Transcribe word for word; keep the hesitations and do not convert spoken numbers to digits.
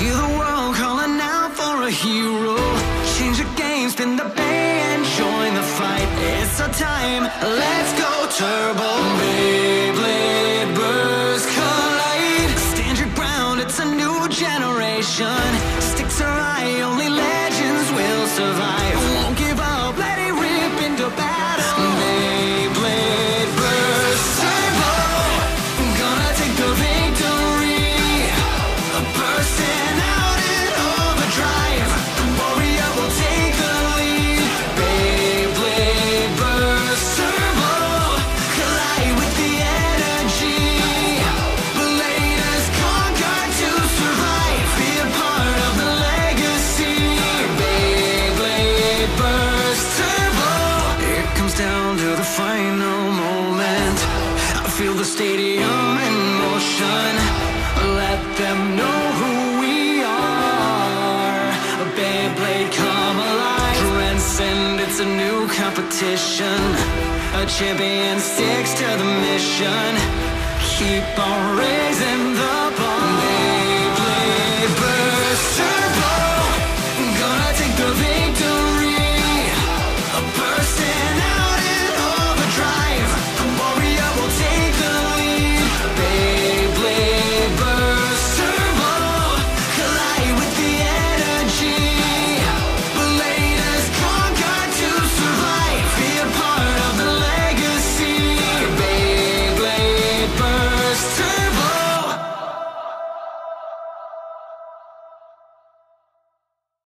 Hear the world calling out for a hero. Change the game, spin the bay and join the fight. It's our time, let's go turbo. Beyblade burst collide. Stand your ground, it's a new generation. Sticks are eye, only legends will survive. Won't give up, let it rip into battle. Beyblade burst turbo. Gonna take the victory. Bursting out in overdrive. The warrior will take the lead. Beyblade burst turbo. Collide with the energy. Blade has conquered to survive. Be a part of the legacy. Beyblade burst turbo. It comes down to the final moment. I feel the stadium in motion. Let them know who we are. A Beyblade come alive. Transcend, it's a new competition. A champion sticks to the mission. Keep on raising the